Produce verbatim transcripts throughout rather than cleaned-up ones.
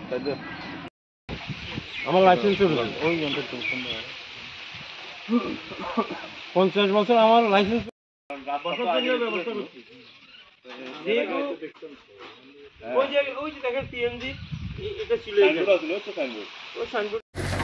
আমার লাইসেন্স ওই পঞ্চাশ বছর আমার লাইসেন্স ওই যে ওই যে দেখেন টিএমজি এটা ছিল ওই সাইনবোর্ড।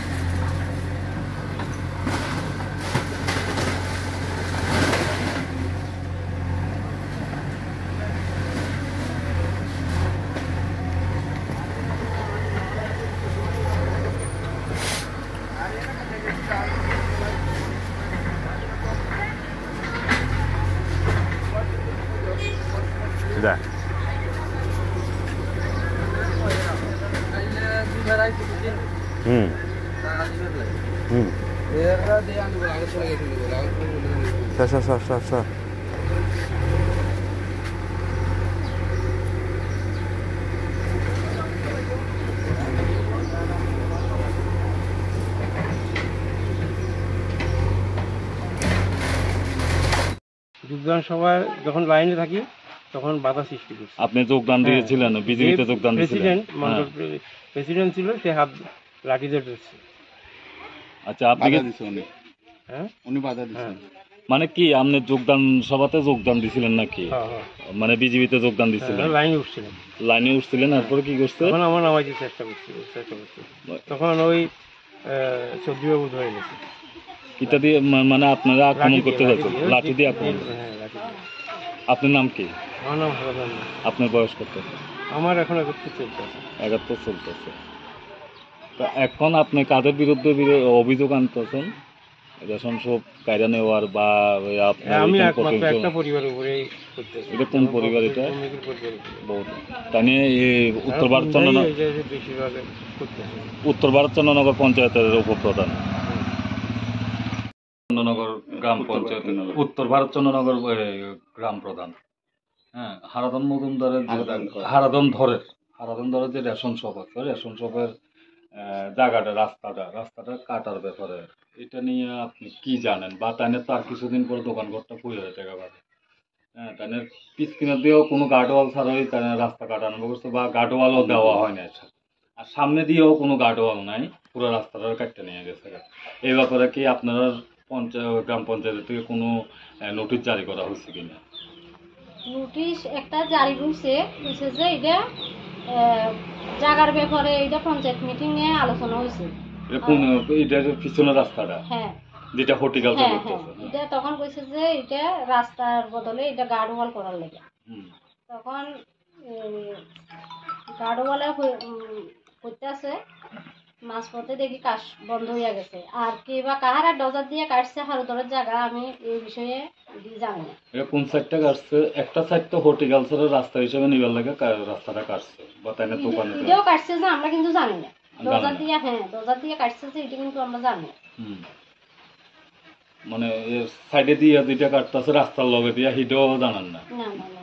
Да. হুম হুম sir sir sir sir sir যোগদান সভায় যখন লাইনে থাকি তখন বাধা সৃষ্টি করছে। আপনি যোগদান দিয়েছিলেন, বিজেপিতে যোগদান দিয়েছিলেন? প্রেসিডেন্ট মন্ডল প্রেসিডেন্ট ছিল, সে হাত লাঠি দিয়ে ধরছে। আচ্ছা, আপনি উনি হ্যাঁ উনি বাধা দিয়েছেন মানে কি আপনি যোগদান সভাতে যোগদান দিছিলেন নাকি? মানে বিজেপিতে যোগদান দিছিলেন? লাইনে উঠছিলেন। লাইনে উঠছিলেন, তারপরে কি করছে? তখন আমার নামাইতে চেষ্টা করছি চেষ্টা করছি তখন ওই চৌধুরীবাবু ধরে গেছে। কিতা দিয়ে মানে আপনারা আক্রমণ করতে যাচ্ছেন? লাঠি দিয়ে আক্রমণ? হ্যাঁ, লাঠি দিয়ে। আপনার নাম কি? আমার নাম হারাদান। আপনার বয়স কত? আমার এখন একাত্তর চলতেছে। একাত্তর চলতেছে। তো এখন আপনি কাদের বিরুদ্ধে অভিযোগ আনতেছেন? রেশন সব কায়দা নেওয়ার বা আমি একমাত্র একটা পরিবারের উপরেই করতেছি। এটা কোন পরিবার? এটা তাই নিয়ে উত্তর ভারত চন্দ্রনগর উত্তর ভারত চন্দ্রনগর পঞ্চায়েতের উপপ্রধান, চন্দ্রনগর গ্রাম পঞ্চায়েত, উত্তর ভারত চন্দ্রনগর গ্রাম প্রধান। হ্যাঁ, হারাধন মজুমদারের হারাধন ধরের হারাধন ধরের যে রেশন শপ আছে, রেশন শপের জায়গাটা রাস্তাটা রাস্তাটা কাটার ব্যাপারে এটা নিয়ে আপনি কি জানেন? বা তাই তার কিছুদিন পরে দোকানঘরটা পুড়ে হয়ে যায় একেবারে। হ্যাঁ, তাই পিছকিনা দিয়েও কোনো গার্ডওয়াল ছাড়াই তাই রাস্তা কাটানো ব্যবস্থা বা গার্ডওয়ালও দেওয়া হয় না। আর সামনে দিয়েও কোনো গার্ডওয়াল নাই, পুরো রাস্তাটা কাটতে নিয়ে গেছে। এই ব্যাপারে কি আপনারা পঞ্চায়েত গ্রাম পঞ্চায়েত থেকে কোনো নোটিশ জারি করা হয়েছে কিনা? নোটিশ একটা জারি হয়েছে, হয়েছে যে এটা জায়গার ব্যাপারে এটা পঞ্চায়েত মিটিং নিয়ে আলোচনা হয়েছে। কোন এটা পিছনের রাস্তাটা? হ্যাঁ, যেটা হর্টিকালচার করতেছে। এটা তখন কইছে যে এটা রাস্তার বদলে এটা গার্ডওয়াল করার লাগে। তখন গার্ডওয়ালে করতে আছে, মাঝপথে দেখি কাজ বন্ধ হয়ে গেছে। আর কি বা কাহারা ডজার দিয়ে কাটছে হারুদরের জায়গা আমি এই বিষয়ে জানি না। এটা কোন সাইডটা কাটছে? একটা সাইড তো হর্টিকালচারের রাস্তা হিসেবে নিবার লাগে রাস্তাটা কাটছে বা তাই না দোকানে এটাও কাটছে যে আমরা কিন্তু জানি না। ডজার দিয়ে হ্যাঁ ডজার দিয়ে কাটছে যে এটা কিন্তু আমরা জানি না। মানে সাইডে দিয়ে দুইটা কাটতেছে রাস্তার লগে দিয়ে, হিটাও জানান না? না না।